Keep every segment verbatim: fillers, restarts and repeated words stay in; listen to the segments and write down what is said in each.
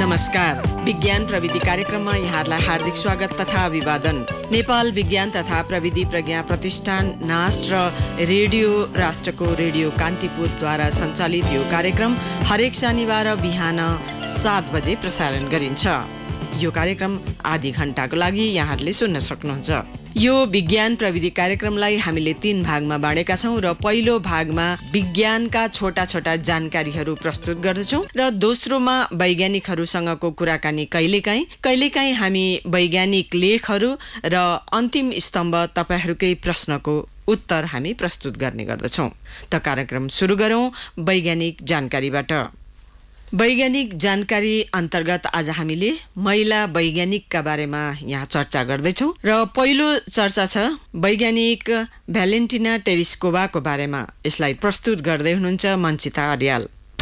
नमस्कार, विज्ञान प्रविधि कार्यक्रममा यहाँहरूलाई हार्दिक स्वागत तथा अभिवादन। नेपाल विज्ञान तथा प्रविधि प्रज्ञा प्रतिष्ठान नास्ट र रेडियो राष्ट्रको रेडियो कान्तिपुरद्वारा सञ्चालित यो कार्यक्रम हरेक शनिबार बिहान सात बजे प्रसारण गरिन्छ। यो कार्यक्रम आधी घण्टाको लागि यहाँहरूले सुन्न सक्नुहुन्छ। यो विज्ञान प्रविधि कार्यक्रमलाई हामीले तीन भागमा बाँडेका छौं र पहिलो भागमा विज्ञानका छोटा छोटा जानकारीहरू प्रस्तुत गर्दछौं र दोस्रोमा वैज्ञानिकहरूसँगको कुराकानी कहिलेकाहीँ कहिलेकाहीँ हामी वैज्ञानिक लेखहरू र अन्तिम स्तम्भ तपाईहरूकै प्रश्नको उत्तर हामी प्रस्तुत गर्ने गर्दछौं। त कार्यक्रम सुरु गरौं वैज्ञानिक जानकारीबाट। वैज्ञानिक जानकारी अन्तर्गत आज हामीले महिला वैज्ञानिकका बारेमा यहाँ चर्चा गर्दैछौँ र पहिलो चर्चा छ वैज्ञानिक भ्यालेन्टिना टेरेस्कोभाको बारेमा। यसलाई प्रस्तुत गर्दै हुनुहुन्छ मञ्चिता अर्याल।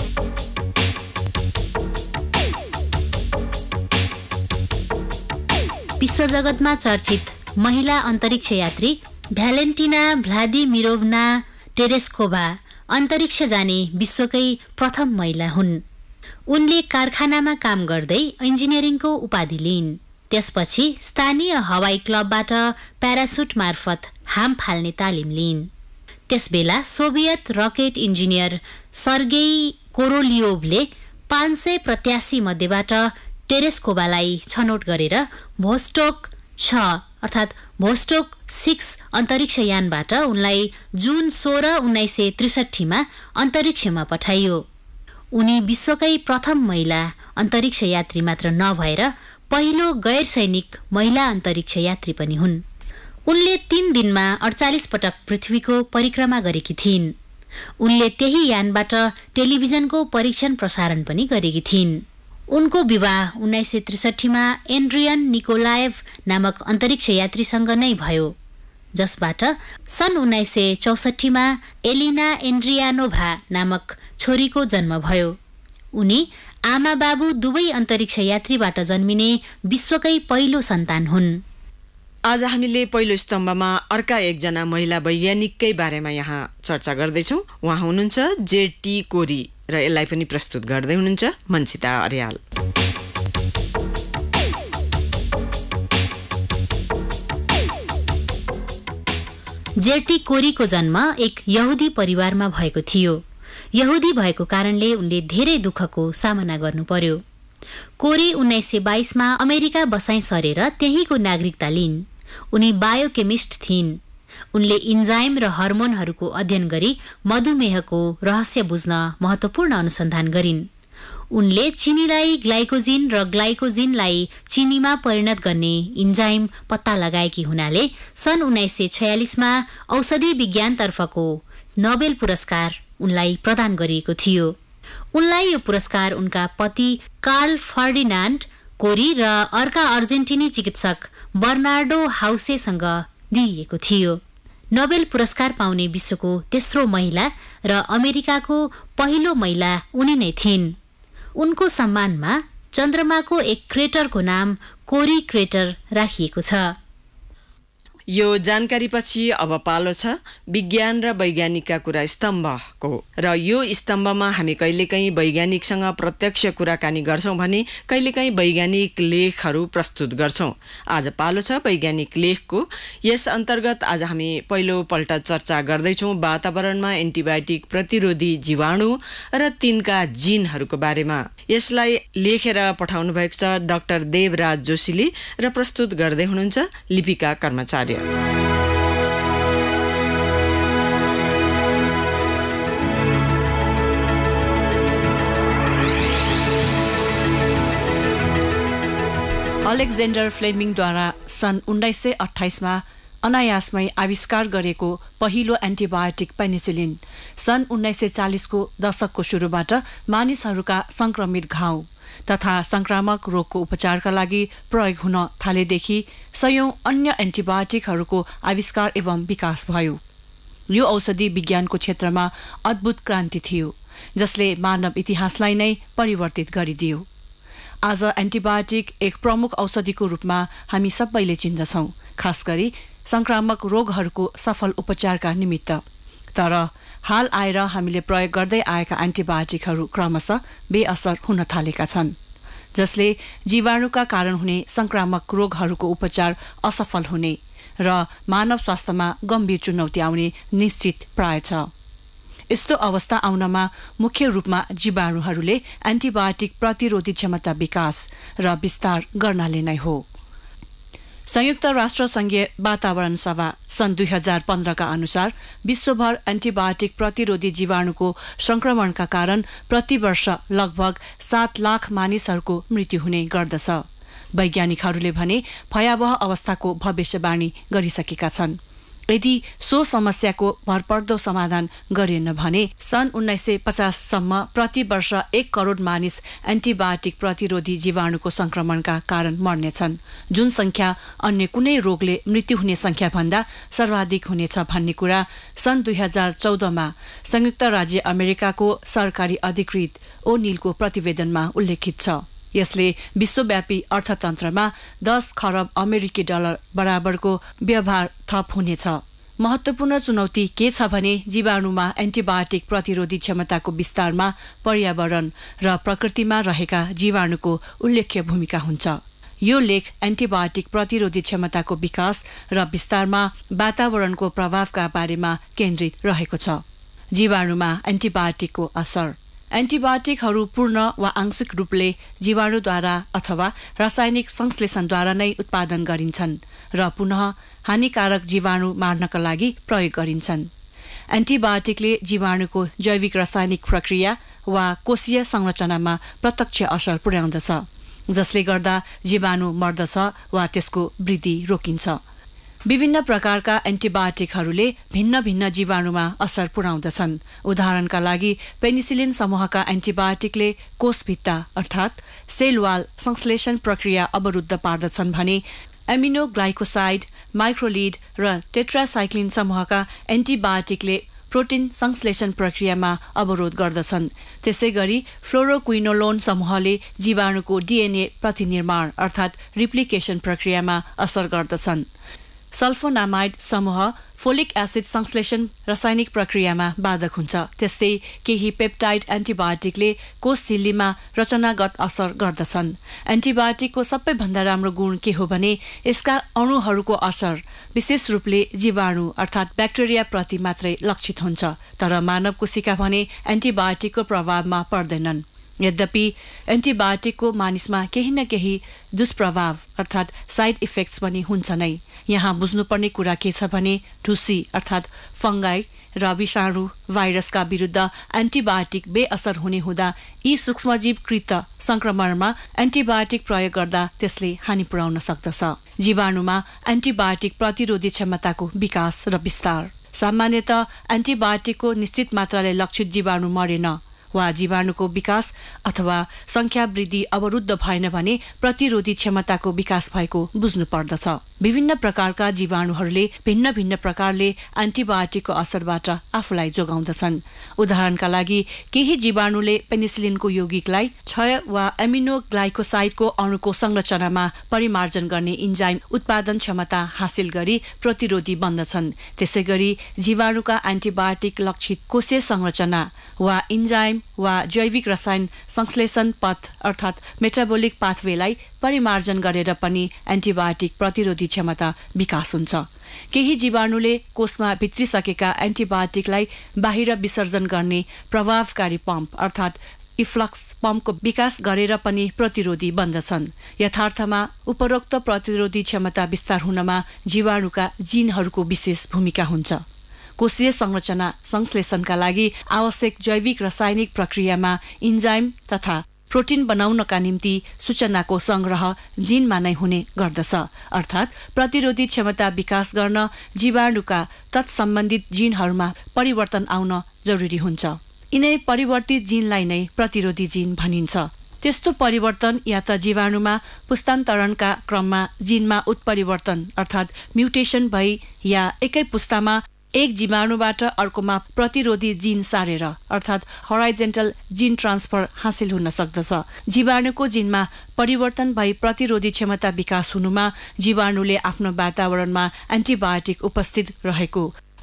विश्वजगतमा चर्चित महिला अन्तरिक्ष यात्री भ्यालेन्टिना भ्लादिमिरोभना टेरेस्कोभा अन्तरिक्ष जाने विश्वकै प्रथम महिला हुन्। उनले कारखानामा काम गर्दै इन्जिनियरिङको उपाधि लिइन्। त्यसपछि स्थानीय हवाई क्लबबाट प्यारासुट मार्फत हाम फाल्ने तालिम लिइन्। त्यसबेला सोभियत रकेट इन्जिनियर सर्गेई कोरोलियोभले पाँच सय प्रत्याशी मध्येबाट टेरेस्कोभालाई छनौट गरेर भोस्टोक छ अर्थात् भोस्टोक सिक्स अन्तरिक्ष यानबाट उनलाई जुन सोह्र उन्नाइस सय त्रिसठीमा अन्तरिक्षमा पठाइयो। उनी विश्वकै प्रथम महिला अन्तरिक्ष यात्री मात्र नभएर पहिलो गैर सैनिक महिला अन्तरिक्ष यात्री पनि हुन्। उनले तीन दिनमा अडचालिस पटक पृथ्वीको परिक्रमा गरेकी थिइन्। उनले त्यही यानबाट टेलिभिजनको परीक्षण प्रसारण पनि गरेकी थिइन्। उनको विवाह उन्नाइस सय त्रिसठीमा एन्ड्रियन निकोलाएभ नामक अन्तरिक्ष यात्रीसँग नै भयो, जसबाट सन् उन्नाइस सय चौसठीमा एलिना एन्ड्रियानोभा नामक छोरीको जन्म भयो। उनी आमा बाबु दुवै अन्तरिक्ष यात्रीबाट जन्मिने विश्वकै पहिलो सन्तान हुन्। आज हामीले पहिलो स्तम्भमा अर्का एकजना महिला वैज्ञानिककै बारेमा यहाँ चर्चा गर्दैछौँ। उहाँ हुनुहुन्छ जेटी कोरी र यसलाई पनि प्रस्तुत गर्दै हुनुहुन्छ मञ्चिता अर्याल। जेटी कोरीको जन्म एक यहुदी परिवारमा भएको थियो। यहुदी भएको कारणले उनले धेरै दुःखको सामना गर्नु पर्यो। कोरी उन्नाइस सय बाइसमा अमेरिका बसाइ सरेर त्यहीँको नागरिकता लिइन्। उनी बायोकेमिस्ट थिइन्। उनले इन्जाइम र हर्मोनहरूको अध्ययन गरी मधुमेहको रहस्य बुझ्न महत्त्वपूर्ण अनुसन्धान गरिन्। उनले चिनीलाई ग्लाइकोजिन र ग्लाइकोजिनलाई चिनीमा परिणत गर्ने इन्जाइम पत्ता लगाएकी हुनाले सन् उन्नाइस सय छयालिसमा औषधि विज्ञानतर्फको नोबेल पुरस्कार उनलाई प्रदान गरिएको थियो। उनलाई यो पुरस्कार उनका पति कार्ल फर्डिनान्ड कोरी र अर्का अर्जेन्टिनी चिकित्सक बर्नार्डो हाउसेसँग दिइएको थियो। नोबेल पुरस्कार पाउने विश्वको तेस्रो महिला र अमेरिकाको पहिलो महिला उनी नै थिइन्। उनको सम्मानमा चन्द्रमाको एक क्रेटरको नाम कोरी क्रेटर राखिएको छ। यो जानकारीपछि अब पालो छ विज्ञान र वैज्ञानिकका कुरा स्तम्भको र यो स्तम्भमा हामी कहिलेकाहीँ वैज्ञानिकसँग प्रत्यक्ष कुराकानी गर्छौँ भने कहिलेकाहीँ वैज्ञानिक लेखहरू प्रस्तुत गर्छौँ। आज पालो छ वैज्ञानिक लेखको। यस अन्तर्गत आज हामी पहिलो पल्ट चर्चा गर्दैछौँ वातावरणमा एन्टिबायोटिक प्रतिरोधी जीवाणु र तिनका जिनहरूको बारेमा। यसलाई लेखेर पठाउनु भएको छ डाक्टर देवराज जोशीले र प्रस्तुत गर्दै हुनुहुन्छ लिपिका कर्मचारी। अलेक्जेन्डर फ्लेमिङद्वारा सन् उन्नाइस सय अठाइसमा अनायासमै आविष्कार गरेको पहिलो एन्टिबायोटिक पेनिसिलिन सन् उन्नाइस सय चालिसको दशकको सुरुबाट मानिसहरूका संक्रमित घाउ तथा संक्रामक रोगको उपचारका लागि प्रयोग हुन थालेदेखि सयौं अन्य एन्टिबायोटिकहरूको आविष्कार एवं विकास भयो। यो औषधि विज्ञानको क्षेत्रमा अद्भुत क्रान्ति थियो, जसले मानव इतिहासलाई नै परिवर्तित गरिदियो। आज एन्टिबायोटिक एक प्रमुख औषधिको रूपमा हामी सबैले चिन्दछौँ, खास गरी संक्रामक रोगहरूको सफल उपचारका निमित्त। तर हाल आएर हामीले प्रयोग गर्दै आएका एन्टिबायोटिकहरू क्रमशः बेअसर हुन थालेका छन्। जसले जीवाणुका कारण हुने संक्रामक रोगहरूको उपचार असफल हुने र मानव स्वास्थ्यमा गम्भीर चुनौती आउने निश्चित प्राय छ। यस्तो अवस्था आउनमा मुख्य रूपमा जीवाणुहरूले एन्टिबायोटिक प्रतिरोधी क्षमता विकास र विस्तार गर्नाले नै हो। संयुक्त राष्ट्र संघीय वातावरण सभा सन् दुई हजार पन्ध्रका अनुसार विश्वभर एन्टिबायोटिक प्रतिरोधी जीवाणुको संक्रमणका कारण प्रतिवर्ष लगभग सात लाख मानिसहरूको मृत्यु हुने गर्दछ। वैज्ञानिकहरूले भने भयावह अवस्थाको भविष्यवाणी गरिसकेका छन्। यदि सो समस्याको भरपर्दो समाधान गरिएन भने सन् उन्नाइस सय पचाससम्म प्रति वर्ष एक करोड मानिस एन्टिबायोटिक प्रतिरोधी जीवाणुको संक्रमणका कारण मर्नेछन्, जुन संख्या अन्य कुनै रोगले मृत्यु हुने संख्याभन्दा सर्वाधिक हुनेछ भन्ने कुरा सन् दुई हजार चौधमा संयुक्त राज्य अमेरिकाको सरकारी अधिकृत ओनिलको प्रतिवेदनमा उल्लेखित छ। यसले विश्वव्यापी अर्थतन्त्रमा दस खरब अमेरिकी डलर बराबरको व्यवहार थप हुनेछ। महत्त्वपूर्ण चुनौती के छ भने जीवाणुमा एन्टिबायोटिक प्रतिरोधी क्षमताको विस्तारमा पर्यावरण र प्रकृतिमा रहेका जीवाणुको उल्लेख्य भूमिका हुन्छ। यो लेख एन्टिबायोटिक प्रतिरोधी क्षमताको विकास र विस्तारमा वातावरणको प्रभावका बारेमा केन्द्रित रहेको छ। जीवाणुमा एन्टिबायोटिकको असर। एन्टिबायोटिकहरू पूर्ण वा आंशिक रूपले जीवाणुद्वारा अथवा रासायनिक संश्लेषणद्वारा नै उत्पादन गरिन्छन् र पुनः हानिकारक जीवाणु मार्नका लागि प्रयोग गरिन्छन्। एन्टिबायोटिकले जीवाणुको जैविक रासायनिक प्रक्रिया वा कोषीय संरचनामा प्रत्यक्ष असर पुर्याउँदछ, जसले गर्दा जीवाणु मर्दछ वा त्यसको वृद्धि रोकिन्छ। विभिन्न प्रकारका एन्टिबायोटिकहरूले भिन्न भिन्न जीवाणुमा असर पुर्याउँदछन्। उदाहरणका लागि पेनिसिलिन समूहका एन्टिबायोटिकले कोषभित्ता अर्थात् सेल वाल संश्लेषण प्रक्रिया अवरुद्ध पार्दछन् भने एमिनोग्लाइकोसाइड, माइक्रोलिड र टेट्रासाइक्लिन समूहका एन्टिबायोटिकले प्रोटिन संश्लेषण प्रक्रियामा अवरोध गर्दछन्। त्यसै गरी फ्लोरोक्विनोलोन समूहले जीवाणुको डीएनए प्रतिनिर्माण अर्थात् रिप्लिकेसन प्रक्रियामा असर गर्दछन्। सल्फोनामाइड समूह फोलिक एसिड संश्लेषण रासायनिक प्रक्रियामा बाधक हुन्छ। त्यस्तै केही पेप्टाइड एन्टिबायोटिकले कोष झिल्लीमा रचनागत असर गर्दछन्। एन्टिबायोटिकको सबैभन्दा राम्रो गुण के हो भने यसका अणुहरूको असर विशेष रूपले जीवाणु अर्थात् ब्याक्टेरियाप्रति मात्रै लक्षित हुन्छ, तर मानव कोशिका भने एन्टिबायोटिकको प्रभावमा पर्दैनन्। यद्यपि एन्टिबायोटिकको मानिसमा केही न केही दुष्प्रभाव अर्थात् साइड इफेक्ट्स पनि हुन्छ नै। यहाँ बुझ्नुपर्ने कुरा के छ भने ढुसी अर्थात् फङ्गाई र विषाणु भाइरसका विरुद्ध एन्टिबायोटिक बेअसर हुने हुँदा यी सूक्ष्मजीवकृत संक्रमणमा एन्टिबायोटिक प्रयोग गर्दा त्यसले हानि पुर्याउन सक्दछ। जीवाणुमा एन्टिबायोटिक प्रतिरोधी क्षमताको विकास र विस्तार। सामान्यतः एन्टिबायोटिकको निश्चित मात्राले लक्षित जीवाणु मरेन वा जीवाणुको विकास अथवा संख्या वृद्धि अवरुद्ध भएन भने प्रतिरोधी क्षमताको विकास भएको बुझ्नु पर्दछ। विभिन्न प्रकारका जीवाणुहरूले भिन्न भिन्न प्रकारले एन्टिबायोटिकको असरबाट आफूलाई जोगाउँदछन्। उदाहरणका लागि केही जीवाणुले पेनिसिलिनको यौगिकलाई क्षय वा एमिनोग्लाइकोसाइडको अणुको संरचनामा परिमार्जन गर्ने इन्जाइम उत्पादन क्षमता हासिल गरी प्रतिरोधी बन्दछन्। त्यसै गरी जीवाणुका एन्टिबायोटिक लक्षित कोषीय संरचना वा इन्जाइम वा जैविक रसायन संश्लेषण पथ अर्थात् मेटाबोलिक पाथवेलाई परिमार्जन गरेर पनि एन्टिबायोटिक प्रतिरोधी क्षमता विकास हुन्छ। केही जीवाणुले कोषमा भित्रिसकेका एन्टिबायोटिकलाई बाहिर विसर्जन गर्ने प्रभावकारी पम्प अर्थात् इफ्लक्स पम्पको विकास गरेर पनि प्रतिरोधी बन्दछन्। यथार्थमा उपरोक्त प्रतिरोधी क्षमता विस्तार हुनमा जीवाणुका जिनहरूको विशेष भूमिका हुन्छ। कोषीय संरचना संश्लेषणका लागि आवश्यक जैविक रासायनिक प्रक्रियामा इन्जाइम तथा प्रोटिन बनाउनका निम्ति सूचनाको संग्रह जिनमा नै हुने गर्दछ। अर्थात् प्रतिरोधी क्षमता विकास गर्न जीवाणुका तत्सम्बन्धित जिनहरूमा परिवर्तन आउन जरुरी हुन्छ। यिनै परिवर्तित जिनलाई नै प्रतिरोधी जिन भनिन्छ। त्यस्तो परिवर्तन या त जीवाणुमा पुस्तान्तरणका क्रममा जिनमा उत्परिवर्तन अर्थात् म्युटेसन भई या एकै पुस्तामा एक जीवाणुबाट अर्कोमा प्रतिरोधी जिन सारेर अर्थात् हराइजेन्टल जिन ट्रान्सफर हासिल हुन सक्दछ। जीवाणुको जिनमा परिवर्तन भई प्रतिरोधी क्षमता विकास हुनुमा जीवाणुले आफ्नो वातावरणमा एन्टिबायोटिक उपस्थित रहेको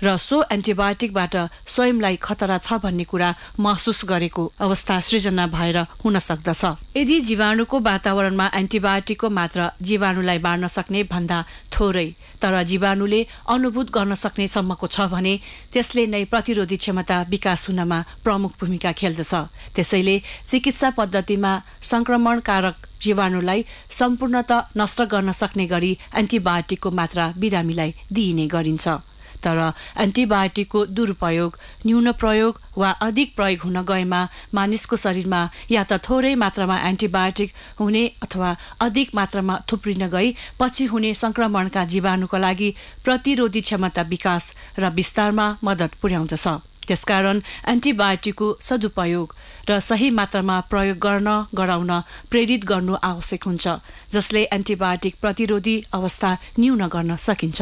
र सो एन्टिबायोटिकबाट स्वयंलाई खतरा छ भन्ने कुरा महसुस गरेको अवस्था सृजना भएर हुन सक्दछ। यदि जीवाणुको वातावरणमा एन्टिबायोटिकको मात्रा जीवाणुलाई मार्न सक्ने भन्दा थोरै तर जीवाणुले अनुभूत गर्न सक्ने सम्मको छ भने त्यसले नै प्रतिरोधी क्षमता विकास हुनमा प्रमुख भूमिका खेल्दछ। त्यसैले चिकित्सा पद्धतिमा संक्रमणकारक जीवाणुलाई सम्पूर्णतः नष्ट गर्न सक्ने गरी एन्टिबायोटिकको मात्रा बिरामीलाई दिइने गरिन्छ। तर एन्टिबायोटिकको दुरुपयोग, न्यून प्रयोग वा अधिक प्रयोग हुन गएमा मानिसको शरीरमा या त थोरै मात्रामा एन्टिबायोटिक हुने अथवा अधिक मात्रामा थुप्रिन गई पछि हुने संक्रमणका जीवाणुका लागि प्रतिरोधी क्षमता विकास र विस्तारमा मद्दत पुर्याउँदछ। त्यसकारण एन्टिबायोटिकको सदुपयोग र सही मात्रामा प्रयोग गर्न गराउन प्रेरित गर्नु आवश्यक हुन्छ, जसले एन्टिबायोटिक प्रतिरोधी अवस्था न्यून गर्न सकिन्छ।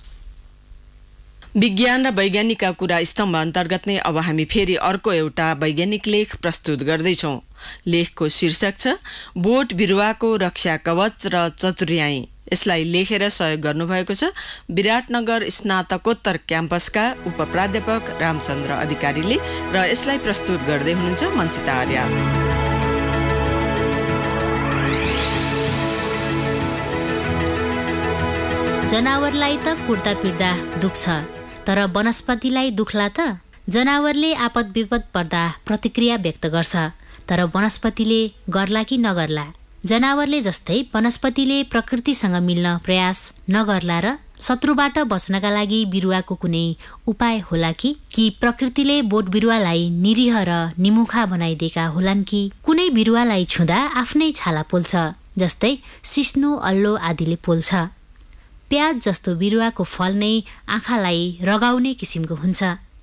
विज्ञान र वैज्ञानिकका कुरा स्तम्भ अन्तर्गत नै अब हामी फेरि अर्को एउटा वैज्ञानिक लेख प्रस्तुत गर्दैछौँ। लेखको शीर्षक छ बोट बिरुवाको रक्षा कवच र चतुर्याई। यसलाई लेखेर सहयोग गर्नुभएको छ विराटनगर स्नातकोत्तर क्याम्पसका उपप्राध्यापक रामचन्द्र अधिकारीले र यसलाई प्रस्तुत गर्दै हुनुहुन्छ मञ्चिता आर्या। जनावरलाई त कुट्दा पिट्दा दुख्छ, तर वनस्पतिलाई दुख्ला त? जनावरले आपद विपद पर्दा प्रतिक्रिया व्यक्त गर्छ, तर वनस्पतिले गर्ला कि नगर्ला? जनावरले जस्तै वनस्पतिले प्रकृतिसँग मिल्न प्रयास नगर्ला र शत्रुबाट बच्नका लागि बिरुवाको कुनै उपाय होला कि? कि प्रकृतिले बोट बिरुवालाई निरीह र निमुखा बनाइदिएका होलान् कि? कुनै बिरुवालाई छुँदा आफ्नै छाला पोल्छ, जस्तै सिस्नु, अल्लो आदिले पोल्छ। प्याज जस्तो बिरुवाको फल नै आँखालाई रगाउने किसिमको हुन्छ।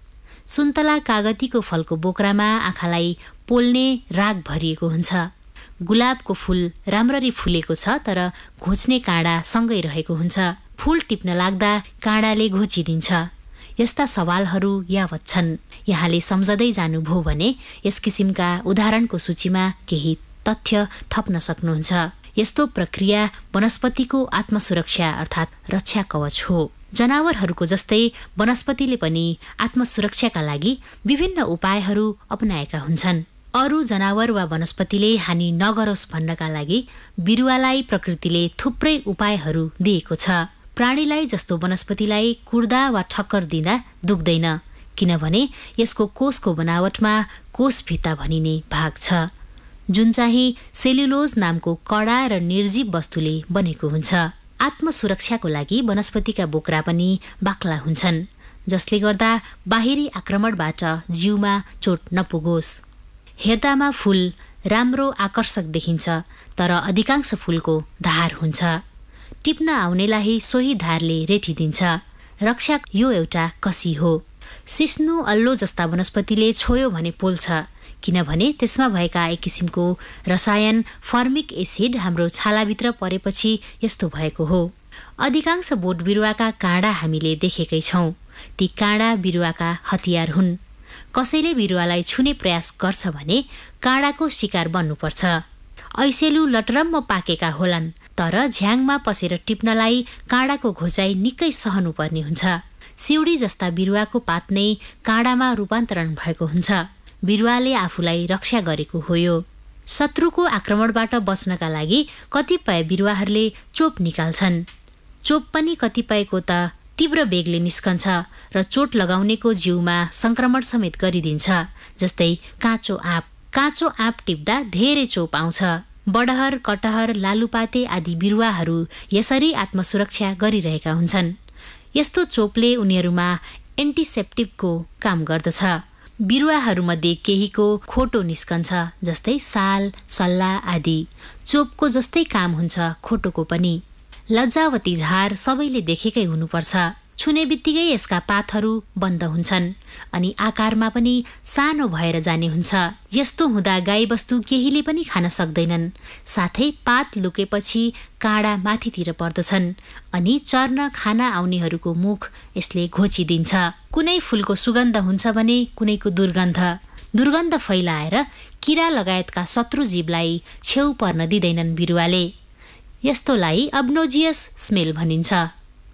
सुन्तला कागतीको फलको बोक्रामा आँखालाई पोल्ने राग भरिएको हुन्छ। गुलाबको फूल राम्ररी फुलेको छ, तर घोच्ने काँडा सँगै रहेको हुन्छ। फूल टिप्न लाग्दा काँडाले घोचिदिन्छ। यस्ता सवालहरू यावत छन्। यहाँले सम्झदै जानुभयो भने यस किसिमका उदाहरणको सूचीमा केही तथ्य थप्न सक्नुहुन्छ। यस्तो प्रक्रिया वनस्पतिको आत्मसुरक्षा अर्थात् रक्षा कवच हो। जनावरहरूको जस्तै वनस्पतिले पनि आत्मसुरक्षाका लागि विभिन्न उपायहरू अपनाएका हुन्छन्। अरू जनावर वा वनस्पतिले हानि नगरोस् भन्नका लागि बिरुवालाई प्रकृतिले थुप्रै उपायहरू दिएको छ। प्राणीलाई जस्तो वनस्पतिलाई कुर्दा वा ठक्कर दिँदा दुख्दैन, किनभने यसको कोषको बनावटमा कोषभित्ता भनिने भाग छ, जुन चाहिँ सेल्युलोज नामको कडा र निर्जीव वस्तुले बनेको हुन्छ। आत्मसुरक्षाको लागि वनस्पतिका बोक्रा पनि बाक्ला हुन्छन्, जसले गर्दा बाहिरी आक्रमणबाट जिउमा चोट नपुगोस्। हेर्दामा फूल राम्रो आकर्षक देखिन्छ, तर अधिकांश फूलको धार हुन्छ। टिप्न आउनेलाई सोही धारले रेटिदिन्छ। रक्षा यो एउटा कसी हो। सिस्नु, अल्लो जस्ता वनस्पतिले छोयो भने पोल्छ, किनभने त्यसमा भएका एक किसिमको रसायन फर्मिक एसिड हाम्रो छालाभित्र परेपछि यस्तो भएको हो। अधिकांश बोट बिरुवाका काँडा हामीले देखेकै छौँ। ती काँडा बिरुवाका हतियार हुन्। कसैले बिरुवालाई छुने प्रयास गर्छ भने काँडाको शिकार बन्नुपर्छ। ऐसेलु लटरम्म पाकेका होलान्, तर झ्याङमा पसेर टिप्नलाई काँडाको घोचाइ निकै सहनुपर्ने हुन्छ। सिउडी जस्ता बिरुवाको पात नै काँडामा रूपान्तरण भएको हुन्छ। बिरुवाले आफूलाई रक्षा गरेको हो यो। शत्रुको आक्रमणबाट बच्नका लागि कतिपय बिरुवाहरूले चोप निकाल्छन्। चोप पनि कतिपयको त तीव्र वेगले निस्कन्छ र चोट लगाउनेको जिउमा संक्रमण समेत गरिदिन्छ, जस्तै काँचो आँप। काँचो आँप टिप्दा धेरै चोप आउँछ। बडहर, कटहर, लालुपाते आदि बिरुवाहरू यसरी आत्मसुरक्षा गरिरहेका हुन्छन्। यस्तो चोपले उनीहरूमा एन्टिसेप्टिकको काम गर्दछ। बिरुवाहरूमध्ये केहीको खोटो निस्कन्छ, जस्तै साल, सल्ला आदि। चोपको जस्तै काम हुन्छ खोटोको पनि। लज्जावती झार सबैले देखेकै हुनुपर्छ। छुने बित्तिकै यसका पातहरू बन्द हुन्छन् अनि आकारमा पनि सानो भएर जाने हुन्छ। यस्तो हुँदा गाईबस्तु केहीले पनि खान सक्दैनन्। साथै पात लुकेपछि काँडा माथितिर पर्दछन् अनि चर्न खाना आउनेहरूको मुख यसले घोचिदिन्छ। कुनै फूलको सुगन्ध हुन्छ भने कुनैको दुर्गन्ध। दुर्गन्ध फैलाएर किरा लगायतका शत्रु जीवलाई छेउ पर्न दिँदैनन् बिरुवाले। यस्तोलाई अब्नोजियस स्मेल भनिन्छ।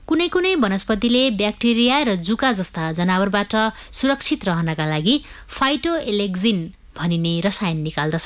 कुनै कुनै वनस्पतिले ब्याक्टेरिया र जुका जस्ता जनावरबाट सुरक्षित रहनका लागि फाइटोएलेक्जिन भनिने रसायन निकाल्दछ,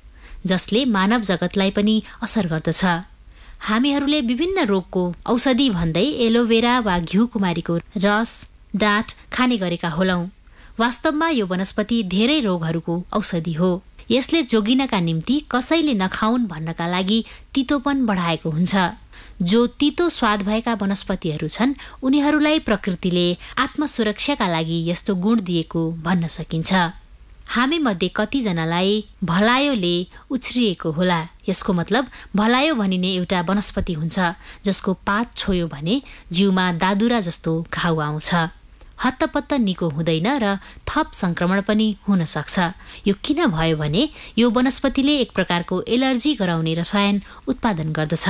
जसले मानव जगतलाई पनि असर गर्दछ। हामीहरूले विभिन्न रोगको औषधि भन्दै एलोभेरा वा घिउकुमारीको रस, डाँठ खाने गरेका होलौं। वास्तवमा यो वनस्पति धेरै रोगहरूको औषधि हो। यसले जोगिनका निम्ति कसैले नखाउन् भन्नका लागि तितोपन बढाएको हुन्छ। जो तितो स्वाद भएका वनस्पतिहरू छन् उनीहरूलाई प्रकृतिले आत्मसुरक्षाका लागि यस्तो गुण दिएको भन्न सकिन्छ। हामी मध्ये कतिजनालाई भलायोले उछ्रिएको होला। यसको मतलब भलायो भनिने एउटा वनस्पति हुन्छ जसको पात छोयो भने जिउमा दादुरा जस्तो घाउ आउँछ, हत्तपत्त निको हुँदैन र थप संक्रमण पनि हुन सक्छ। यो किन भयो भने यो वनस्पतिले एक प्रकारको एलर्जी गराउने रसायन उत्पादन गर्दछ।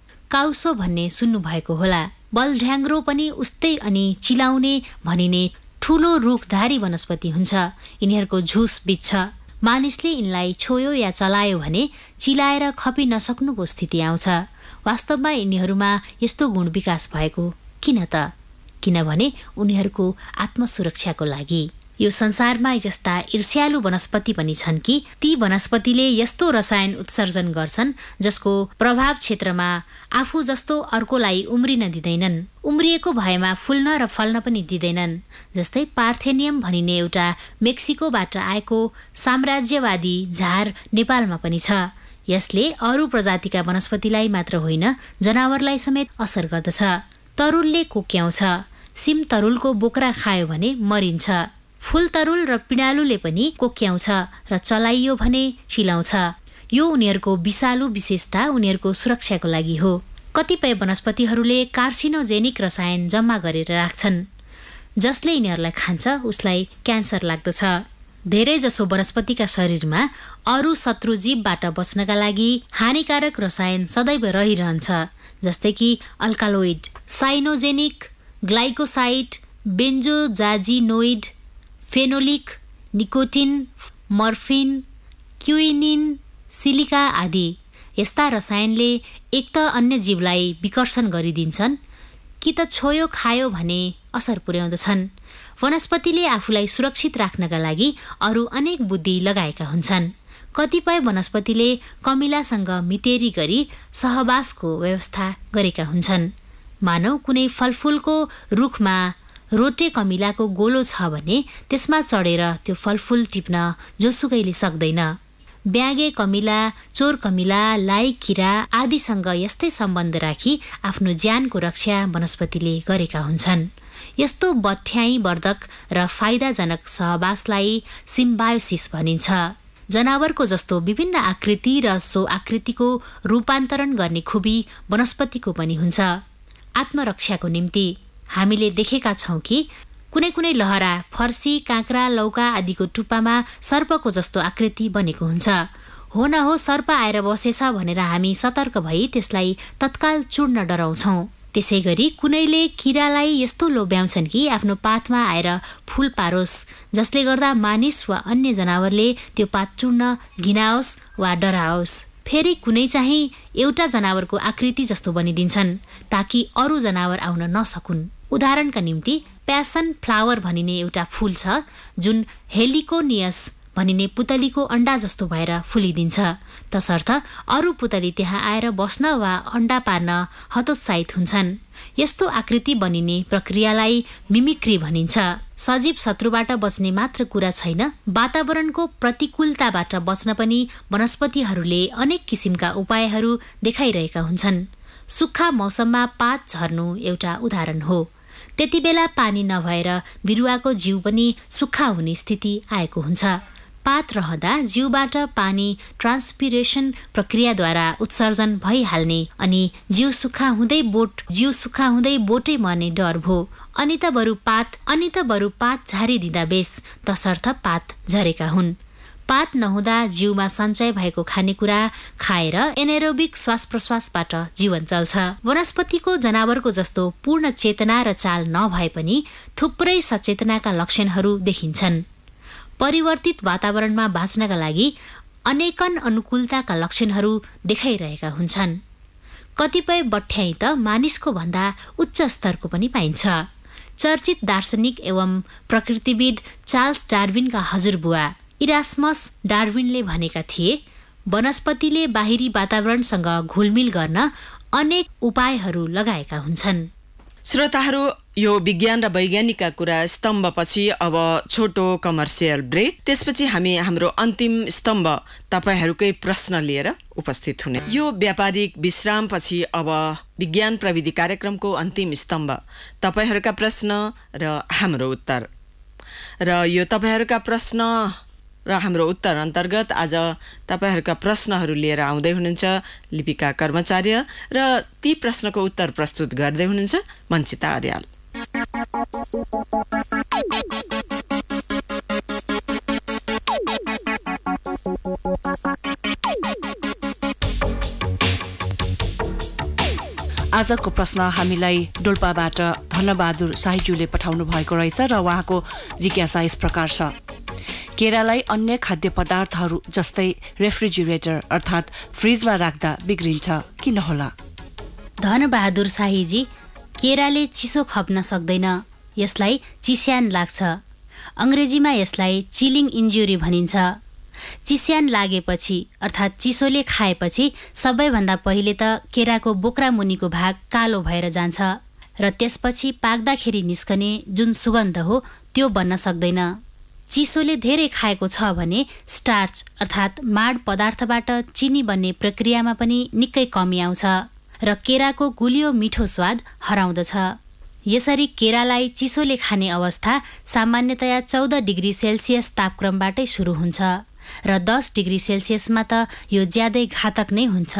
काउसो भन्ने सुन्नुभएको होला। बलढ्याङ्ग्रो पनि उस्तै अनि चिलाउने भनिने ठूलो रुखधारी वनस्पति हुन्छ। यिनीहरूको झुस बिच्छ। मानिसले यिनलाई छोयो या चलायो भने चिलाएर खपि नसक्नुको स्थिति आउँछ। वास्तवमा यिनीहरूमा यस्तो गुण विकास भएको किन त? किनभने उनीहरूको आत्मसुरक्षाको लागि। यो संसारमा यस्ता ईर्ष्यालु वनस्पति पनि छन् कि ती वनस्पतिले यस्तो रसायन उत्सर्जन गर्छन् जसको प्रभाव क्षेत्रमा आफू जस्तो अर्कोलाई उम्रिन दिँदैनन्। उम्रिएको भएमा फुल्न र फल्न पनि दिँदैनन्। जस्तै पार्थेनियम भनिने एउटा मेक्सिकोबाट आएको साम्राज्यवादी झार नेपालमा पनि छ। यसले अरू प्रजातिका वनस्पतिलाई मात्र होइन जनावरलाई समेत असर गर्दछ। तरुलले कोक्याउँछ। सिम तरुलको बोक्रा खायो भने मरिन्छ। फूल तरुल र पिँडालुले पनि कोक्याउँछ र चलाइयो भने चिलाउँछ। यो उनीहरूको विषालु विशेषता उनीहरूको सुरक्षाको लागि हो। कतिपय वनस्पतिहरूले कार्सिनोजेनिक रसायन जम्मा गरेर राख्छन्। जसले यिनीहरूलाई खान्छ उसलाई क्यान्सर लाग्दछ। धेरैजसो वनस्पतिका शरीरमा अरू शत्रुजीवबाट बच्नका लागि हानिकारक रसायन सदैव रहिरहन्छ, जस्तै कि alkaloid, cyanogenic, glycoside, benzoxazinoid, phenolic, nicotine, morphine, quinine, silica आदि। यस्ता रसायनले एक त अन्य जीवलाई विकर्षण गरिदिन्छन् कि त छोयो खायो भने असर पुर्याउँदछन्। वनस्पतिले आफूलाई सुरक्षित राख्नका लागि अरू अनेक बुद्धि लगाएका हुन्छन्। कतिपय वनस्पतिले कमिलासँग मितेरी गरी सहवासको व्यवस्था गरेका हुन्छन्। मानव कुनै फलफुलको रुखमा रोटे कमिलाको गोलो छ भने त्यसमा चढेर त्यो फलफुल टिप्न जोसुकैले सक्दैन। ब्यागे कमिला, चोर कमिला, लाई किरा आदिसँग यस्तै सम्बन्ध राखी आफ्नो ज्यानको रक्षा वनस्पतिले गरेका हुन्छन्। यस्तो बठ्याई वर्धक र फाइदाजनक सहवासलाई सिम्बायोसिस भनिन्छ। जनावरको जस्तो विभिन्न आकृति र सो आकृतिको रूपान्तरण गर्ने खुबी वनस्पतिको पनि हुन्छ। आत्मरक्षाको निम्ति हामीले देखेका छौँ कि कुनै कुनै लहरा, फर्सी, काँक्रा, लौका आदिको टुप्पामा सर्पको जस्तो आकृति बनेको हुन्छ। हो न हो सर्प आएर बसेछ भनेर हामी सतर्क भई त्यसलाई तत्काल चुड्न डराउँछौँ। त्यसै गरी कुनैले किरालाई यस्तो लोभ्याउँछन् कि आफ्नो पातमा आएर फूल पारोस्, जसले गर्दा मानिस वा अन्य जनावरले त्यो पात चुड्न घिनाओस् वा डराओस्। फेरि कुनै चाहिँ एउटा जनावरको आकृति जस्तो बनिदिन्छन् ताकि अरू जनावर आउन नसकुन्। उदाहरणका निम्ति प्यासन फ्लावर भनिने एउटा फूल छ जुन हेलिकोनियस भनिने पुतलीको अण्डा जस्तो भएर फुलिदिन्छ। तसर्थ अरू पुतली त्यहाँ आएर बस्न वा अण्डा पार्न हतोत्साहित हुन्छन्। यस्तो आकृति बनिने प्रक्रियालाई मिमिक्री भनिन्छ। सजीव शत्रुबाट बच्ने मात्र कुरा छैन, वातावरणको प्रतिकूलताबाट बच्न पनि वनस्पतिहरूले अनेक किसिमका उपायहरू देखाइरहेका हुन्छन्। सुक्खा मौसममा पात झर्नु एउटा उदाहरण हो। त्यति बेला पानी नभएर बिरुवाको जिउ पनि सुक्खा हुने स्थिति आएको हुन्छ। पात रहँदा जिउबाट पानी ट्रान्सपिरेसन प्रक्रियाद्वारा उत्सर्जन भइहाल्ने अनि जिउ सुक्खा हुँदै बोट जिउ सुक्खा हुँदै बोटै मर्ने डर भो। अनि त बरु पात अनि त बरु पात झारिदिँदा बेस, तसर्थ पात झरेका हुन्। पात नहुँदा जिउमा सञ्चय भएको खानेकुरा खाएर एनेरोबिक श्वास प्रश्वासबाट जीवन चल्छ। वनस्पतिको जनावरको जस्तो पूर्ण चेतना र चाल नभए पनि थुप्रै सचेतनाका लक्षणहरू देखिन्छन्। परिवर्तित वातावरणमा बाँच्नका लागि अनेकन अनुकूलताका लक्षणहरू देखाइरहेका हुन्छन्। कतिपय बठ्याई त मानिसको भन्दा उच्च स्तरको पनि पाइन्छ। चर्चित दार्शनिक एवं प्रकृतिविद चार्ल्स डार्विनका हजुरबुवा इरास्मस डार्विनले भनेका थिए, वनस्पतिले बाहिरी वातावरणसँग घुलमिल गर्न अनेक उपायहरू लगाएका हुन्छन्। श्रोताहरू, यो विज्ञान र वैज्ञानिकका कुरा स्तम्भपछि अब छोटो कमर्सियल ब्रेक, त्यसपछि हामी हाम्रो अन्तिम स्तम्भ तपाईहरूकै प्रश्न लिएर उपस्थित हुने। यो व्यापारिक विश्रामपछि अब विज्ञान प्रविधि कार्यक्रमको अन्तिम स्तम्भ तपाईहरूका प्रश्न र हाम्रो उत्तर। र यो तपाईहरूका प्रश्न र हाम्रो उत्तर अन्तर्गत आज तपाईहरूका प्रश्नहरू लिएर आउँदै हुनुहुन्छ लिपिका कर्मचार्य र ती प्रश्नको उत्तर प्रस्तुत गर्दै हुनुहुन्छ मञ्चिता अर्याल। आजको प्रश्न हामीलाई डोल्पाबाट धनबहादुर शाहीज्यूले पठाउनु भएको रहेछ र उहाँको जिज्ञासा यस प्रकार छ। केरालाई अन्य खाद्य पदार्थहरू जस्तै रेफ्रिजरेटर अर्थात् फ्रिजमा राख्दा बिग्रिन्छ किन होला? धनबहादुर शाहीजी, केराले चिसो खप्न सक्दैन, यसलाई चिस्यान लाग्छ। अङ्ग्रेजीमा यसलाई चिलिङ इन्जुरी भनिन्छ। चिस्यान लागेपछि अर्थात् चिसोले खाएपछि सबैभन्दा पहिले त केराको बोक्रा मुनिको भाग कालो भएर जान्छ र त्यसपछि पाक्दाखेरि निस्कने जुन सुगन्ध हो त्यो बन्न सक्दैन। चिसोले धेरै खाएको छ भने स्टार्च अर्थात् माड पदार्थबाट चिनी बन्ने प्रक्रियामा पनि निकै कमी आउँछ र केराको गुलियो मिठो स्वाद हराउँदछ। यसरी केरालाई चिसोले खाने अवस्था सामान्यतया चौध डिग्री सेल्सियस तापक्रमबाटै सुरु हुन्छ र दस डिग्री सेल्सियसमा त यो ज्यादै घातक नै हुन्छ।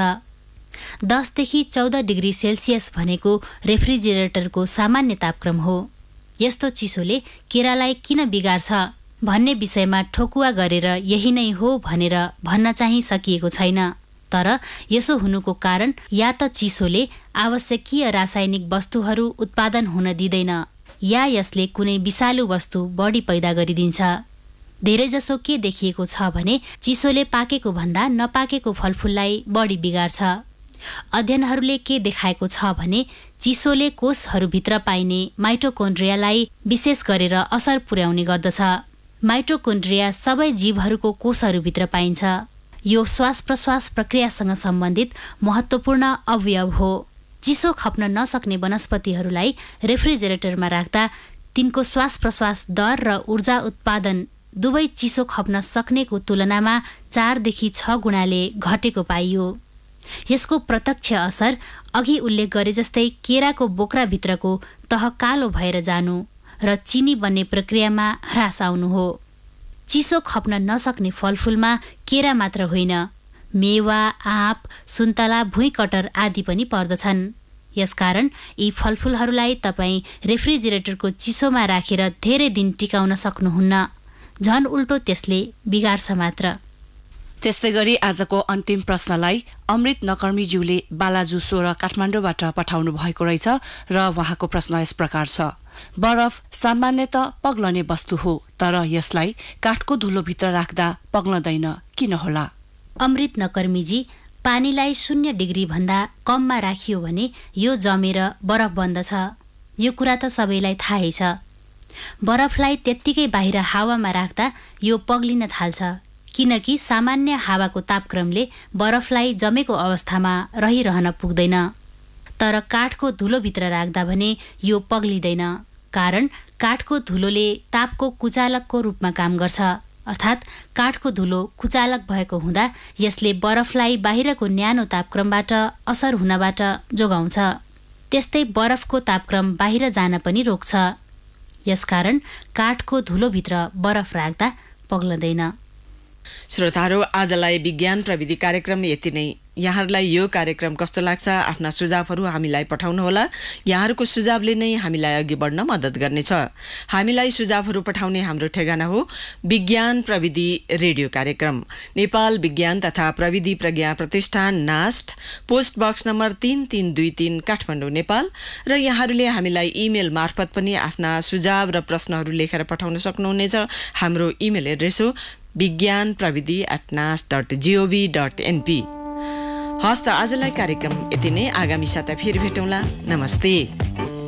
दसदेखि चौध डिग्री सेल्सियस भनेको रेफ्रिजरेटरको सामान्य तापक्रम हो। यस्तो चिसोले केरालाई किन बिगार्छ भन्ने विषयमा ठोकुवा गरेर यही नै हो भनेर भन्न चाहिँ सकिएको छैन। तर यसो हुनुको कारण या त चिसोले आवश्यकीय रासायनिक वस्तुहरू उत्पादन हुन दिँदैन या यसले कुनै विषालु वस्तु बढी पैदा गरिदिन्छ। धेरैजसो के देखिएको छ भने चिसोले पाकेको भन्दा नपाकेको फलफुललाई बढी बिगार्छ। अध्ययनहरूले के देखाएको छ भने चिसोले कोषहरूभित्र पाइने माइटोकोन्ड्रियालाई विशेष गरेर असर पुर्याउने गर्दछ। माइटोकोन्ड्रिया सबै जीवहरूको कोषहरूभित्र पाइन्छ। यो श्वास प्रश्वास प्रक्रियासँग सम्बन्धित महत्त्वपूर्ण अवयव हो। चिसो खप्न नसक्ने वनस्पतिहरूलाई रेफ्रिजरेटरमा राख्दा तिनको श्वास प्रश्वास दर र ऊर्जा उत्पादन दुवै चिसो खप्न सक्नेको तुलनामा चारदेखि छ गुणाले घटेको पाइयो। यसको प्रत्यक्ष असर अघि उल्लेख गरे जस्तै केराको बोक्राभित्रको तह कालो भएर जानु र चिनी बन्ने प्रक्रियामा ह्रास आउनु हो। चिसो खप्न नसक्ने फलफुलमा केरा मात्र होइन, मेवा, आँप, सुन्तला, भुइँकटर आदि पनि पर्दछन्। यसकारण यी फलफुलहरूलाई तपाईँ रेफ्रिजरेटरको चिसोमा राखेर धेरै दिन टिकाउन सक्नुहुन्न, झन उल्टो त्यसले बिगार्छ मात्र। त्यस्तै गरी आजको अन्तिम प्रश्नलाई अमृत नकर्मीज्यूले बालाजु सोह्र काठमाडौँबाट पठाउनु भएको रहेछ र उहाँको प्रश्न यस प्रकार छ। बरफ सामान्यतः पग्लने वस्तु हो, तर यसलाई काठको धुलोभित्र राख्दा पग्लदैन किन होला? अमृत नकर्मीजी, पानीलाई शून्य डिग्री भन्दा कममा राखियो भने यो जमेर बरफ बन्दछ। यो कुरा त सबैलाई थाहै छ। बरफलाई त्यत्तिकै बाहिर हावामा राख्दा यो पग्लिन थाल्छ, किनकि सामान्य हावाको तापक्रमले बरफलाई जमेको अवस्थामा रहिरहन पुग्दैन। तर काठको धुलोभित्र राख्दा भने यो पग्लिँदैन, कारण काठको धुलोले तापको कुचालकको रूपमा काम गर्छ। अर्थात् काठको धुलो कुचालक भएको हुँदा यसले बरफलाई बाहिरको न्यानो तापक्रमबाट असर हुनबाट जोगाउँछ। त्यस्तै बरफको तापक्रम बाहिर जान पनि रोक्छ। यसकारण काठको धुलोभित्र बरफ राख्दा पग्लदैन। श्रोताहरू, आजलाई विज्ञान प्रविधि कार्यक्रम यति नै। यहाँहरूलाई यो कार्यक्रम कस्तो लाग्छ आफ्ना सुझावहरू हामीलाई पठाउनुहोला। यहाँहरूको सुझावले नै हामीलाई अघि बढ्न मद्दत गर्नेछ। हामीलाई सुझावहरू पठाउने हाम्रो ठेगाना हो विज्ञान प्रविधि रेडियो कार्यक्रम, नेपाल विज्ञान तथा प्रविधि प्रज्ञा प्रतिष्ठान नास्ट, पोस्ट बक्स नम्बर तीन तीन दुई तीन काठमाडौँ नेपाल। र यहाँहरूले हामीलाई इमेल मार्फत पनि आफ्ना सुझाव र प्रश्नहरू लेखेर पठाउन सक्नुहुनेछ। हाम्रो इमेल एड्रेस हो विज्ञान प्रविधि at NAST dot G O V dot NP. हस् त आजलाई कार्यक्रम यति नै। आगामी साता फेरि भेटौँला। नमस्ते।